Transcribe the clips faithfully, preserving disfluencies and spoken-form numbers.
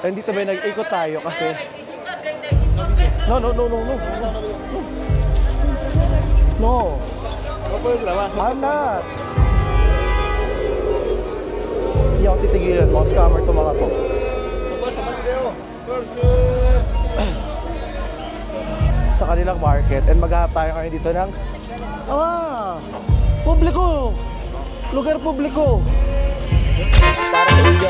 And dito ba nag-ikot tayo kasi No, no, no, no, no. No. I'm not. Hindi ako titigilan. Mga scammer to mga to. Sa kanilang market. And maghahanap tayo ngayon dito ng Ah! Publiko! Lugar publiko! Para sa iyo.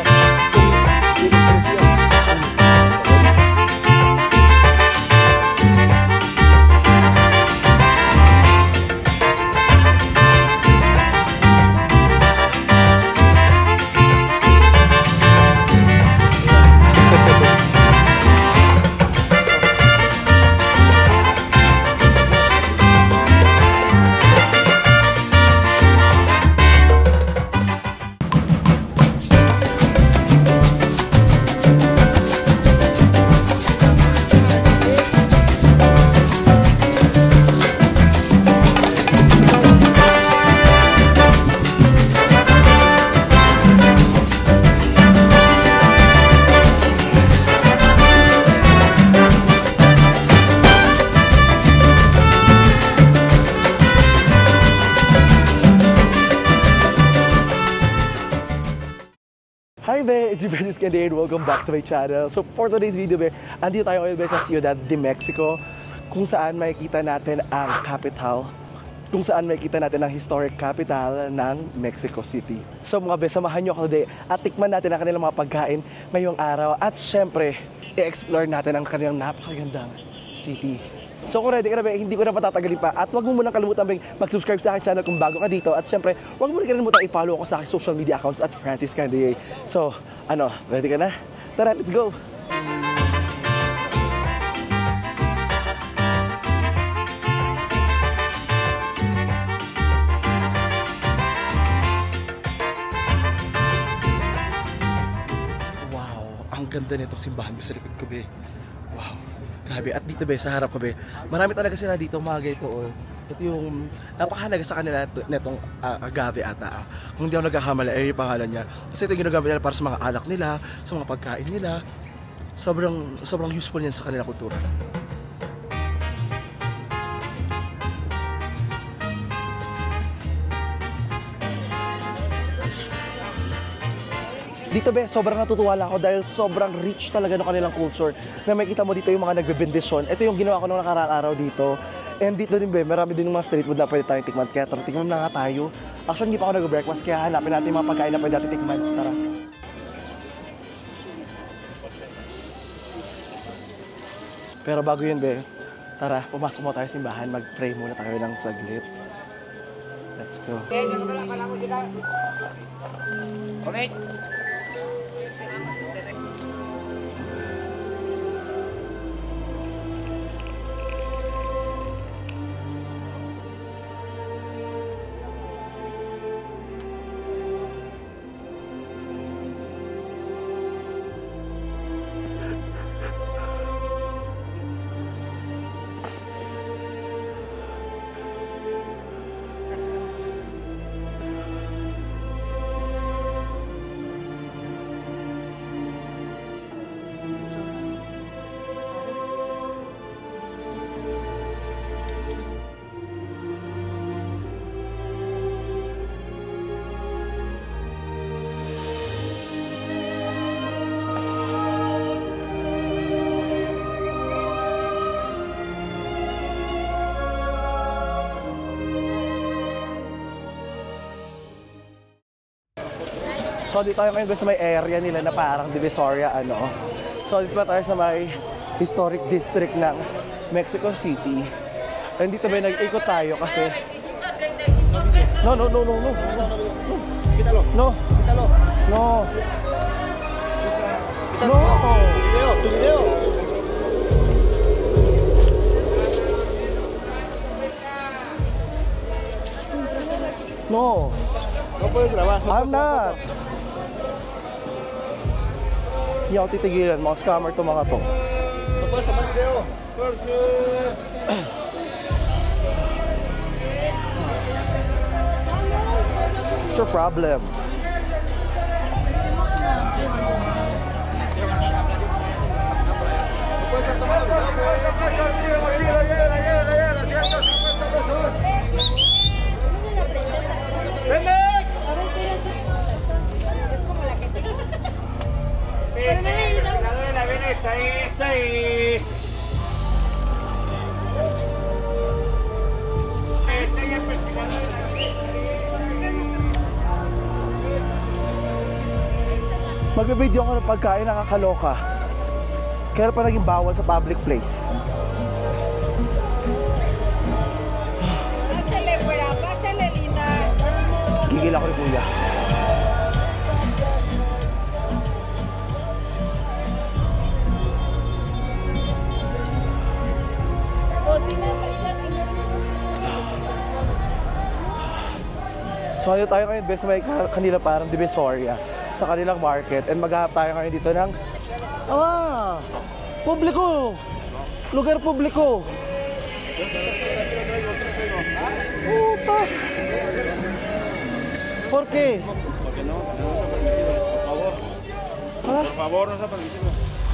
Hi be, it's your friend Candy and welcome back to my channel. So for today's video be, andito tayo ngayon sa Ciudad de Mexico, kung saan makikita natin ang capital, kung saan makikita natin ang historic capital ng Mexico City. So mga be, samahan nyo ako today at tikman natin ang kanilang mga pagkain ngayong araw at syempre, i-explore natin ang kanilang napakagandang city. So kung ready ka na ba, hindi ko na patatagalin pa at huwag mo munang kalimutan mag-subscribe sa aking channel kung bago ka dito at syempre huwag mo rin kalimutan i-follow ako sa aking social media accounts at Francis Candy. So ano, ready ka na? Tara, let's go! Wow, ang ganda nitong simbahan sa likod ko be. Wow. Grabe, at dito be, sa harap ko be, marami talaga sila dito mga ganito oh. Ito yung napakahalaga sa kanila netong uh, agave ata ah. Kung hindi ako nagkakamali ay yung pangalan niya. Kasi ito yung ginagamit nila para sa mga alak nila, sa mga pagkain nila. Sobrang, sobrang useful yan sa kanila kultura. Dito be, sobrang natutuwa lang ako dahil sobrang rich talaga ng kanilang culture. Na makikita mo dito yung mga nagbebendisyon. Ito yung ginawa ko nung nakaraang araw dito. And dito din be, marami din yung mga street food na pwede tayong tikman. Kaya tara, tikman na nga tayo. Actually, hindi pa ako nag-breakfast kaya hanapin natin yung mga pagkain na pwede natin tikman. Tara. Pero bago yun be, tara, pumasok mo tayo sa simbahan. Mag-pray muna tayo ng saglit. Let's go. Okay. So dito tayo ngayon sa may area nila na parang Divisoria ano. So dito pa tayo sa may historic district ng Mexico City. And dito ba nag-ikot tayo kasi No, no, no, no, no. No. Quítalo. No. Quítalo. No. Quítalo. No. Tu video, tu video. No. No puedes grabar. No I'm not. Hindi ako titigilan. Mga scammer to mga to. No puedes tomar video. What's your problem? Mag-video ako ng pagkain, nakakaloka. Kaya pa naging bawal sa public place. Pásale, fuera, pásale, linda. Gigil ako ni Kuya. So ano tayo ngayon, bes, may ka- kanila parang Divisoria sa kanilang market, and maghahanap tayo ngayon dito ng ah, publiko, lugar publiko. Puta. ¿Por qué? Porque no, no está permitido, por favor. ¿Ah? Por favor, no está permitido.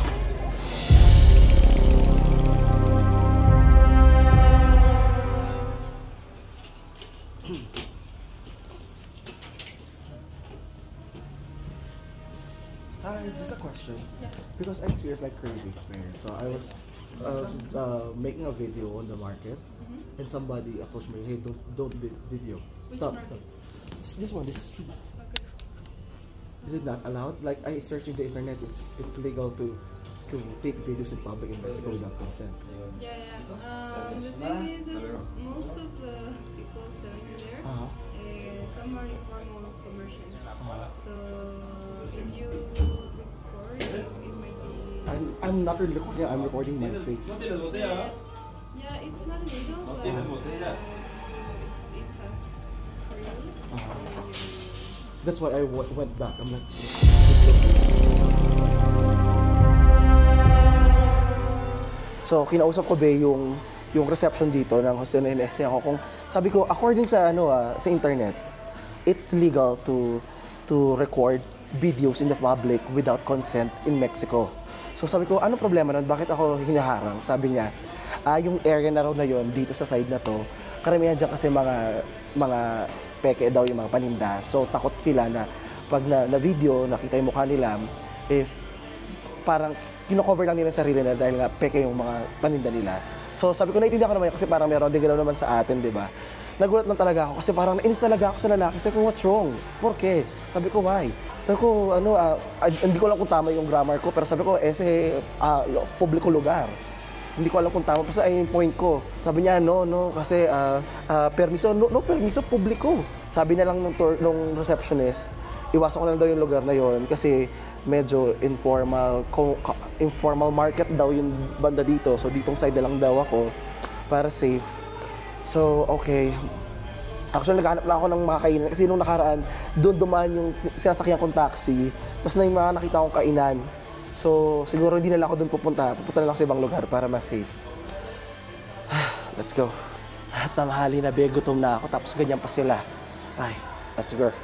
Hi, just a question. Because I experienced like crazy experience. So I was, I was uh, making a video on the market, and somebody approached me. Hey, don't don't vi- video. Stop, stop. Just this one, this street. Is it not allowed? Like I searched in the internet, it's it's legal to to take videos in public in Mexico without consent. Yeah, yeah. Um, the thing is that most of the people selling there, Uh-huh. uh, some are informal commercials. So if you record, it might be. I'm I'm not really recording. I'm recording my face. Yeah, it's not illegal, but uh, it's asked for you. Uh-huh. And you- That's why I w- went back. I'm like. So, kinausap ko ba yung yung reception dito ng hostel N S A ako kung sabi ko according sa ano ah, sa internet, it's legal to to record videos in the public without consent in Mexico. So sabi ko, ano problema nun? Bakit ako hinaharang? Sabi niya, ah, yung area na raw na yon dito sa side na to, karamihan dyan kasi mga mga peke daw yung mga paninda. So takot sila na pag na, na video, nakita yung mukha nila is parang kino-cover lang nila yung sarili na dahil nga peke yung mga paninda nila. So sabi ko, naiintindihan ko naman yun kasi parang meron din gano'n naman sa atin, di ba? Nagulat lang talaga ako kasi parang nainis talaga ako sa lalaki. Sabi ko, what's wrong? Por qué? Sabi ko, why? Sabi ko, ano, ah, ah, hindi ko alam kung tama yung grammar ko, pero sabi ko, ese, uh, publiko lugar. Hindi ko alam kung tama, basta ayun yung point ko. Sabi niya, no, no, kasi uh, uh, permiso, no, no, permiso, publiko. Sabi na lang nung, tour, nung receptionist, iwasan ko lang daw yung lugar na yon kasi medyo informal, co- co- informal market daw yung banda dito. So, ditong side na lang daw ako para safe. So, okay. Actually, naghahanap lang ako ng mga kainan kasi nung nakaraan, doon dumaan yung sinasakyan kong taxi. Tapos na yung mga nakita kong kainan. So, siguro hindi na lang ako doon pupunta. Pupunta na lang sa ibang lugar para mas safe. Let's go. Tamahali na, be, gutom na ako. Tapos ganyan pa sila. Ay, let's go.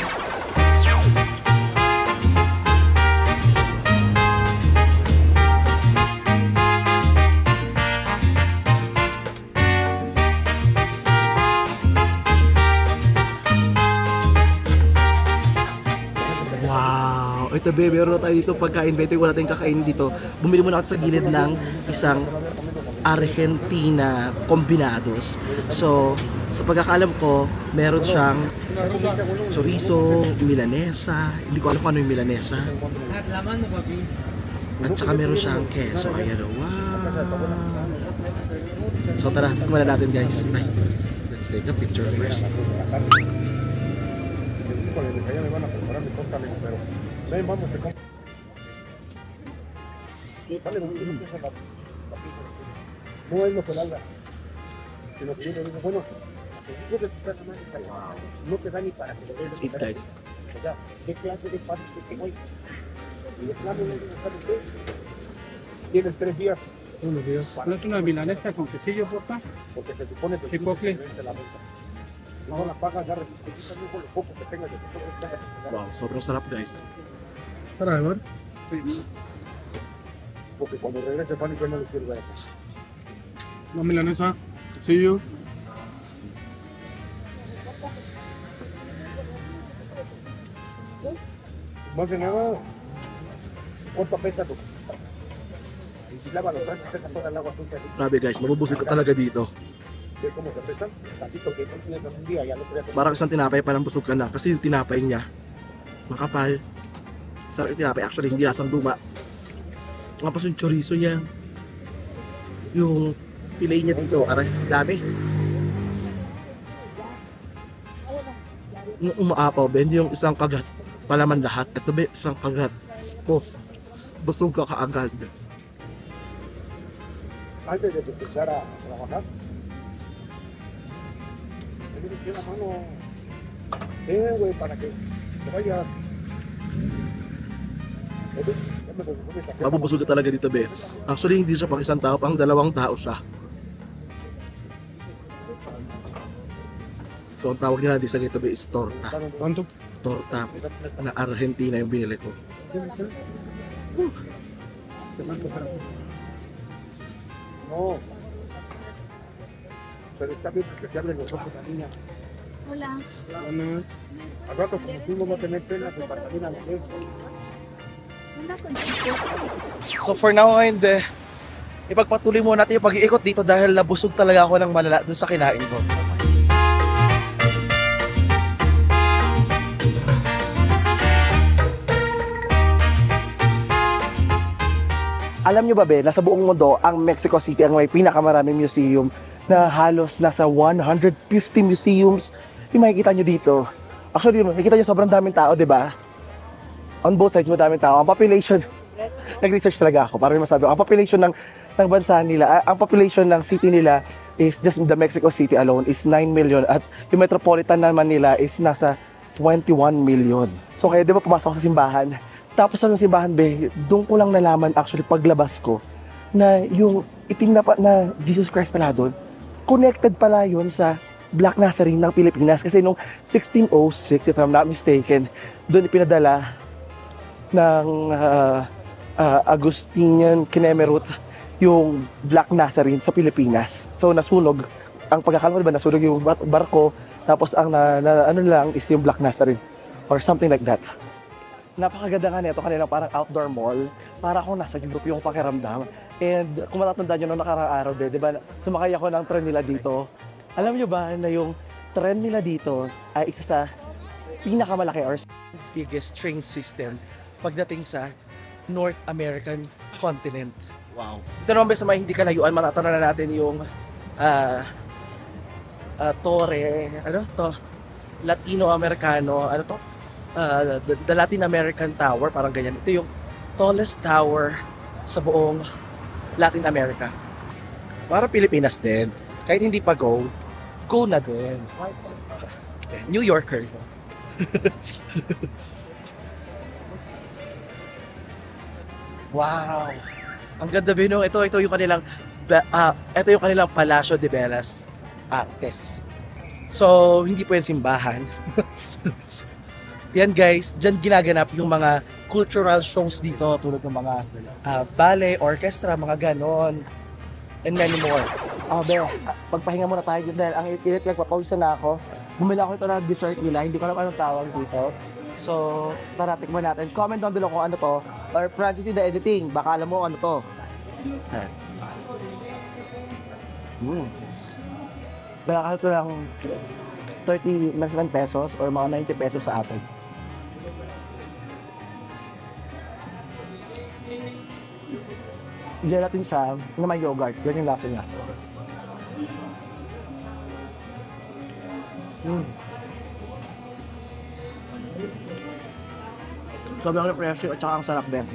Wow! Ito be, meron na tayo dito pagkain. Beto, wala tayong kakain dito. Bumili muna ako sa gilid ng isang Argentina Combinados. So, sa pagkakaalam ko, meron siyang chorizo, milanesa. Hindi ko alam kung ano yung milanesa. At saka meron siyang queso. Ayan, wow! So, tara, tikman na natin, guys. Ay, let's take a picture first. Allá me van a preparar mi torta, amigo, pero ven, vamos, te compro. Sí, vale, no empieza la, la pizza. No es lo que valga. Sino que yo le digo, bueno, yo de su casa no te da ni para que le des. Let's eat, guys. O sea, ¿qué clase de pan es que voy? Y de plano le digo, ¿sabes qué? Tienes tres días. Unos días. ¿No es una milanesa con quesillo, porfa? Porque se supone que Chipotle. se vence la venta. No la pagas, ya te quitas luego lo poco que tengas de tu propio. Wow, sobrang sarap, guys. Para ver. Sí. Porque cuando regrese Pánico no lo quiero ver. Una milanesa, quesillo. Más que nada, ¿Cuánto pesa tu? Y si lava los trastes, pesa toda el agua sucia. Grabe guys, mabubusog ka talaga dito. ¿Ves cómo se pesan? Tantito que no tienes un día, ya lo creas. Parang isang tinapay pa lang busog ka na. Kasi yung tinapay niya, makapal. Sarap yung tinapay, actually hindi lasang duma. Tapos yung chorizo niya, yung fillet niya dito, aray, dami. Yung umaapaw, Ben, yung isang kagat, palaman lahat. Ito ba, isang kagat. Oh, busog ka kaagad. Antes de empezar a trabajar, le metí la mano, eh, güey, para que te vayas. Mabubusog ka talaga dito, be. Actually, hindi siya pang isang tao, pang dalawang tao siya. So, ang tawag nila dito sa dito, be, is torta. ¿Cuánto? Torta na Argentina yung binili ko. No. Pero está bien que se abren los ojos a la niña. Hola. Ano? Al rato, como tú no vas a tener pena, pues para también a la gente. Hola con chico. So, for now, ngayon, de, ipagpatuloy muna natin yung pag-iikot dito dahil nabusog talaga ako ng malala dun sa kinain ko. Alam nyo ba, be, nasa buong mundo, ang Mexico City ang may pinakamaraming museum na halos nasa one hundred fifty museums yung makikita nyo dito. Actually, makikita nyo sobrang daming tao, di ba? On both sides, madaming tao. Ang population, nag-research talaga ako para masabi ko, ang population ng, ng bansa nila, ang population ng city nila is just the Mexico City alone is nine million at yung metropolitan naman nila is nasa twenty-one million. So kaya di ba pumasok sa simbahan? Tapos sa simbahan, be, doon ko lang nalaman actually paglabas ko na yung itim na, pa, na Jesus Christ pala doon, connected pala yun sa Black Nazarene ng Pilipinas. Kasi nung sixteen oh six, if I'm not mistaken, doon ipinadala ng uh, uh, Agustinian Kinemerut yung Black Nazarene sa Pilipinas. So nasunog, ang pagkakalam ko diba, nasunog yung barko, tapos ang na, na, ano lang is yung Black Nazarene or something like that. Napakaganda nga nito, kanilang parang outdoor mall. Para akong nasa group yung pakiramdam. And kung matatandaan nyo nung nakarang araw, di ba, sumakay ako ng tren nila dito. Alam nyo ba na yung tren nila dito ay isa sa pinakamalaki or biggest train system pagdating sa North American continent. Wow. Ito naman ba sa mga hindi kalayuan, matatanda na natin yung uh, uh, Torre, ano to? Latino-Americano, ano to? Uh, the, the Latin American Tower, parang ganyan. Ito yung tallest tower sa buong Latin America. Para Pilipinas din. Kahit hindi pa go, go na din. New Yorker. Wow. Ang ganda ba yun? Ito, ito yung kanilang uh, ito yung kanilang Palacio de Bellas Artes. So, hindi po yan simbahan. Yan guys, dyan ginaganap yung mga cultural shows dito tulad ng mga uh, ballet, orchestra, mga ganon, and many more. Oh, be, pagpahinga muna tayo dyan dahil ang ilit nagpapawisan na ako. Bumili ako ito ng dessert nila, hindi ko alam anong tawag dito. So, tara, tikman natin. Comment down below kung ano to. Or Francis in the editing, baka alam mo ano to. Hmm. Baka ito lang thirty Mexican pesos or mga ninety pesos sa atin. Gelatin siya na may yogurt. Yan yung lasa niya. Mm. Sobrang refreshing at saka ang sarap din.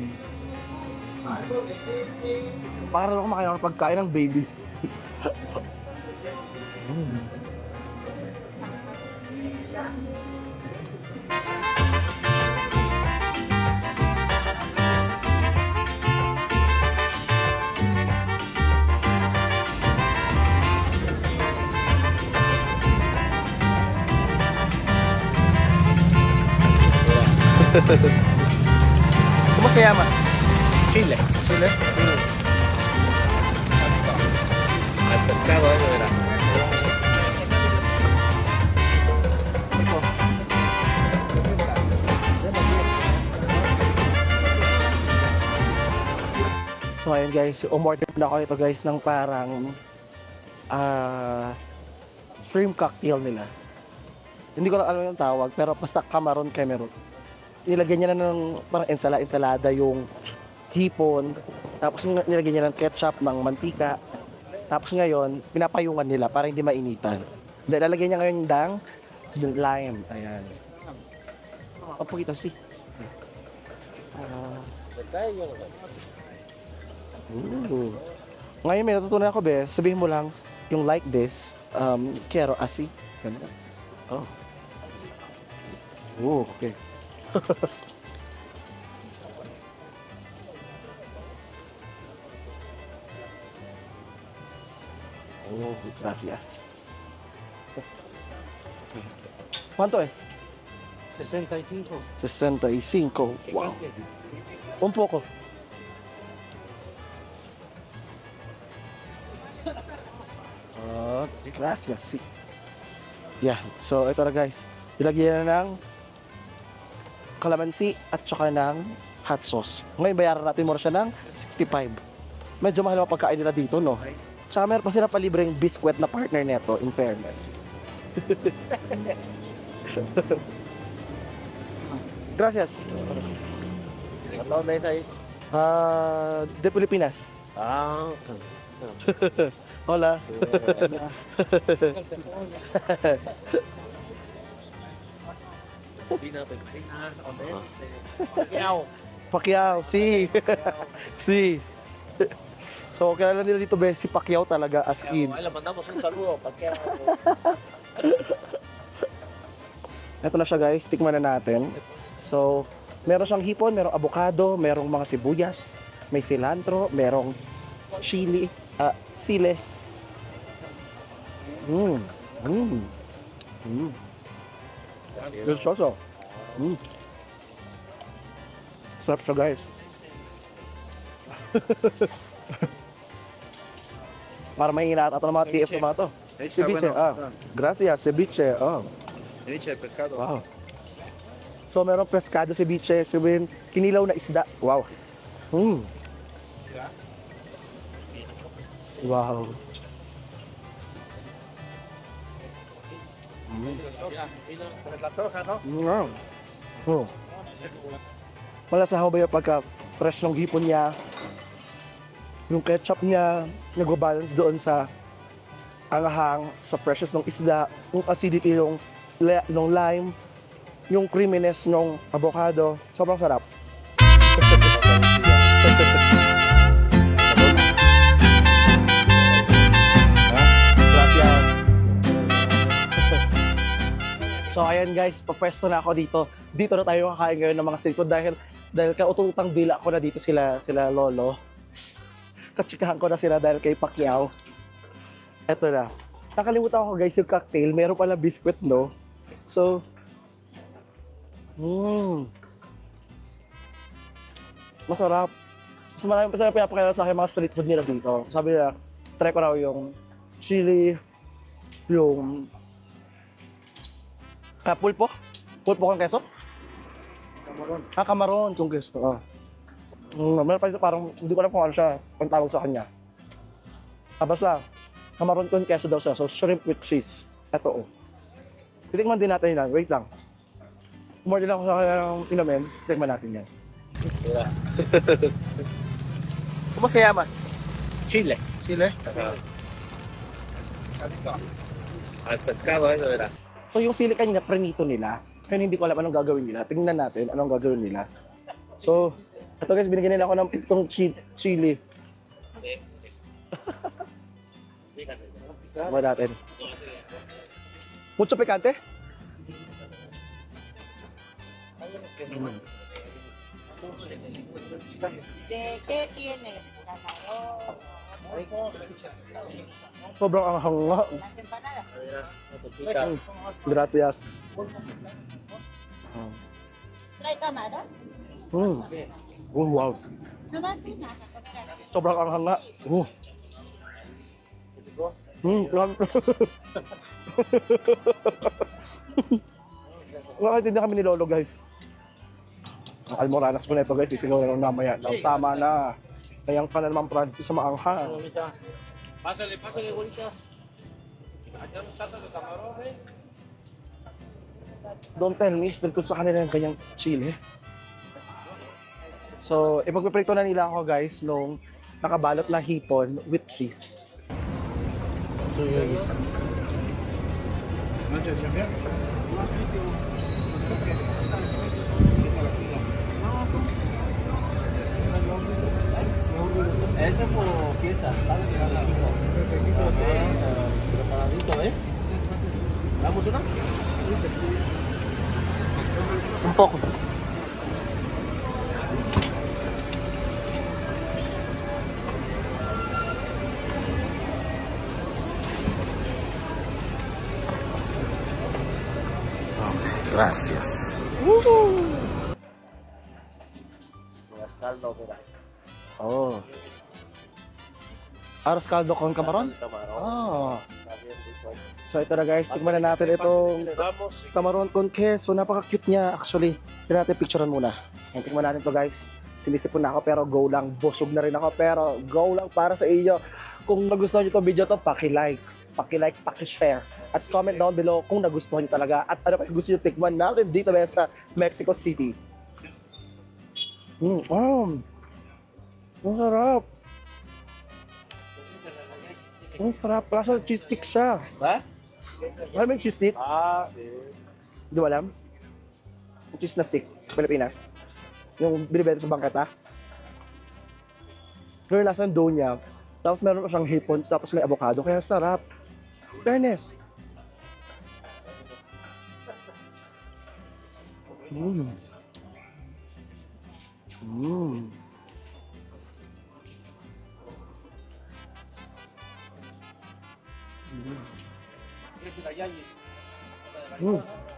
Para naman kumakain ako ng pagkain ng baby. Mm. ¿Cómo se llama? Chile. Chile. Mm. El pescado, eso era. So ayun guys, umorder na ako ito guys ng parang ah shrimp cocktail nila. Hindi ko lang alam yung tawag, pero basta Cameron Cameron. Nilagyan niya na ng parang ensala, ensalada yung hipon. Tapos nilagyan niya ng ketchup, ng mantika. Tapos ngayon, pinapayungan nila para hindi mainitan. Dahil lalagyan niya ngayon ng lime. Ayan. Opo kita si. Ah. Ooh. Ngayon may natutunan ako, be. Sabihin mo lang, yung like this, um, quiero así. Ganun. Oh. Oh, okay. Oh, gracias. ¿Cuánto es? sesenta y cinco. sesenta y cinco. Wow. Un poco. Ah, gracias, sí. Yeah, so ito na guys. Ilagyan na ng kalamansi at saka ng hot sauce. Ngayon bayaran natin muna siya ng sixty-five. Medyo mahal ang pagkain nila dito, no? Tsaka meron pa sila palibreng biskwit na partner neto, in fairness. Gracias. ¿Dónde es ahí? Ah, de Pilipinas. Ah. Hola. Pacquiao, si. Si. So, kilala nila dito, be, si Pacquiao talaga, as in. Le mandamos un saludo, Pacquiao. Ito na siya guys, tikman na natin. So, meron siyang hipon, merong avocado, merong mga sibuyas, may cilantro, merong chili, ah, sile. Mmm. Mmm. Mmm. Delicioso. Mmm. Sarap siya guys. Para may inaat ato ng mga T F na mga to. Ceviche, ah. Gracias, ceviche, oh. Ceviche de pescado. Wow. So, merong pescado, ceviche, sabihin, kinilaw na isda. Wow. Mm. Wow. Mm. Mm. Oh. Malasahaw ba yung pagka-fresh ng hipon niya? Yung ketchup niya, nag-balance doon sa anghang, sa freshness ng isda, yung acidity ng, ng lime, yung creaminess ng avocado. Sobrang sarap. So ayan guys, papwesto na ako dito. Dito na tayo kakain ngayon ng mga street food dahil dahil kaututang dila ko na dito sila sila lolo. Katsikahan ko na sila dahil kay Pacquiao. Eto na. Nakalimutan ko guys yung cocktail. Meron pala biscuit, no? So, mmm. Masarap. Mas marami pa sila pinapakilala sa akin mga street food nila dito. Sabi nila, try ko raw yung chili, yung ah, pulpo. Pulpo kang keso? Kamaron. Ah, kamaron kung keso. Ah. Mm, meron pa dito parang, hindi ko alam kung ano siya, ang tawag sa kanya. Ah, basta, kamaron con queso daw siya. So, shrimp with cheese. Ito, oh. Titikman din natin yan. Wait lang. Umorder lang ako sa kanya ng inumin. Titikman natin yan. Yeah. Kumusta se llama? Chile. Chile? Al pescado, eso era. So, yung sili kanina, prenito nila. Kaya hindi ko alam anong gagawin nila. Tingnan natin anong gagawin nila. So, ito guys, binigyan nila ako ng itong chi chili. Tama natin. Mucho picante? ¿De qué tiene? Sobrang anghang nga. Las empanadas. Mm. Gracias. ¿Trae cámara? Mm. Oh, wow. No más una. a comer algo. Sobrang anghang nga. Oh. Mm. Bakit hindi kami ni Lolo, guys? Ang almoranas ko na ito, guys. Isigaw na lang namaya. Tama na. Kayang ka na naman product sa maanghang. Pásale, pásale, bonita. Allá no está el camarón, eh. Don't tell me, still ko sa kanila yung kanyang chili. So, ipagpiprito na nila ako guys nung nakabalot na hipon with cheese. So, yun guys. Ese po, pieza. Preparadito, ¿eh? ¿Damos una? Un poco. Gracias. Más caldo, mira. Oh. Aros caldo con camaron? Camarón. Ah. También rico. So ito na guys, tignan na natin itong Vamos. camaron con queso. Napaka-cute niya actually. Tignan natin picturean muna. Ayan, tignan natin to guys. Sinisipon na ako pero go lang. Busog na rin ako pero go lang para sa inyo. Kung nagustuhan nyo itong video to, paki-like. Paki-like, paki-share. At comment down below kung nagustuhan nyo talaga. At ano pa yung gusto nyo tikman natin dito ba sa Mexico City. Mm, oh. Ang sarap. Ang sarap. Klasa cheese stick siya. ¿Va? Alam mo yung cheese stick? Ah, sí. Hindi mo alam? Yung cheese na stick sa Pilipinas. Yung binibenta sa bangketa. Pero yung lasa ng dough niya. Tapos meron pa siyang hipon, tapos may avocado. Kaya sarap. Fairness. Mmm. Mmm. Mmm.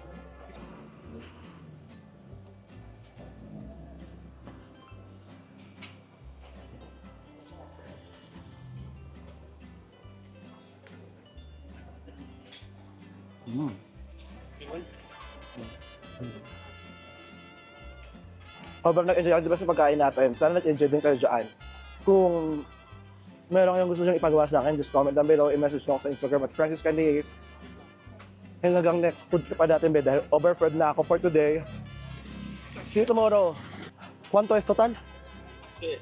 Mm. Sobrang nag-enjoy ako diba sa pagkain natin. Sana nag-enjoy din kayo dyan. Kung meron kayong gusto nyo ipagawa sa akin, just comment down below, i-message nyo ako sa Instagram at Francis Candy. And hanggang next food trip pa natin ba dahil overfed na ako for today. See you tomorrow. ¿Cuánto es total? Sí.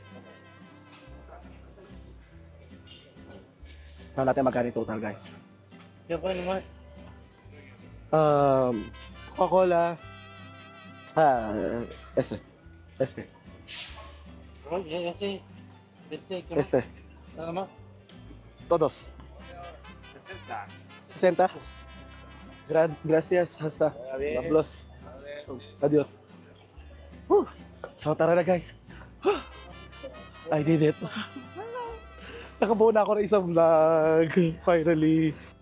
Tignan natin magkano yung total guys. ¿Qué fue nomás? Um, Coca-Cola. Ah, este. Este. Oye, ese. Este, ¿qué Este. Nada más. Todos. sesenta. sesenta. Gra gracias. Hasta. Vaya bien. Hablos. Adios. Whew. So tara na guys. I did it. Nakabuo na ako ng isang vlog. Finally.